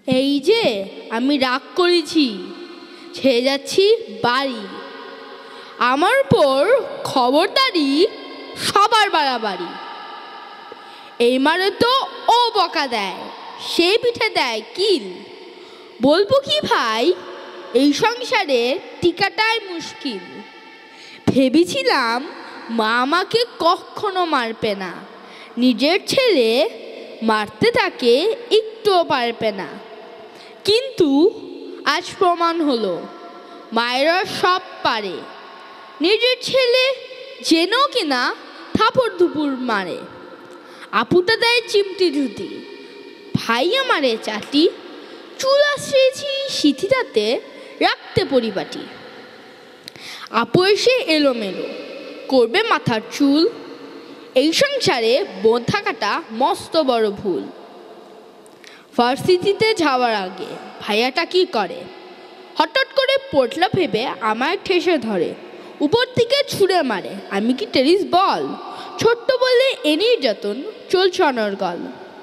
এই যে আমি রাগ করেছি, ছেড়ে যাচ্ছি বাড়ি। আমার উপর খবরদারি, সবার বাড়াবাড়ি। এই মারে তো ও বকা দেয়, সে পিঠে দেয় কিল। বলবো কি ভাই, এই সংসারে টিকাটাই মুশকিল। ভেবেছিলাম মা আমাকে কখনো মারবে না, নিজের ছেলে মারতে তাকে একটুও পারবে না। কিন্তু আজ প্রমাণ হলো মায়েরা সব পারে। নিজের ছেলে জেনেও কিনা থাপড় ধুপুর মারে। আপুটা দেয় চিমটি ধুতি, ভাই আমারে চাটি। চুল আশ্রিয়েছি সিথিটাতে রাখতে পরিপাটি। আপু এসে এলোমেলো করবে মাথার চুল। এই সংসারে বোন থাকাটা মস্ত বড় ভুল। ভার্সিটিতে যাওয়ার আগে ভাইয়াটা কি করে, হঠাৎ করে পটলা ভেবে আমায় ঠেসে ধরে, উপর থেকে ছুঁড়ে মারে। আমি কি টেনিস বল? ছোট্ট বলে এ নির্যাতন চলছে অনর্গল।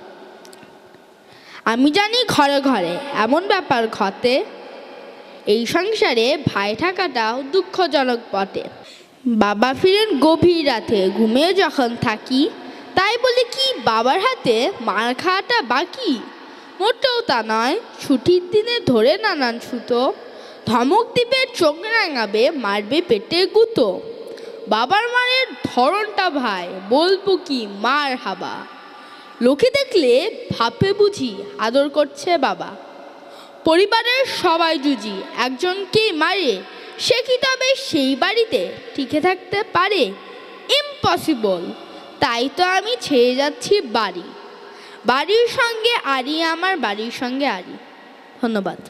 আমি জানি ঘরে ঘরে এমন ব্যাপার ঘটে। এই সংসারে ভাই থাকাটাও দুঃখজনক বটে। বাবা ফিরেন গভীর রাতে, ঘুমিয়ে যখন থাকি। তাই বলে কি বাবার হাতে মার খাওয়াটা বাকি? মোটেও তা নয়। ছুটির দিনে ধরে নানান ছুতো, ধমক দিবে, চোখ রাঙাবে, মারবে পেটে গুঁতো। বাবার মারের ধরনটা ভাই বলবো কি মার হাবা। লোকে দেখলে ভাববে বুঝি আদর করছে বাবা। পরিবারের সবাই জুজি, একজনকেই মারে, সে কি তবে সেই বাড়িতে টিকে থাকতে পারে? ইম্পসিবল। তাই তো আমি ছেড়ে যাচ্ছি বাড়ি। বাড়ির সঙ্গে আরি, আমার বাড়ির সঙ্গে আরি। ধন্যবাদ।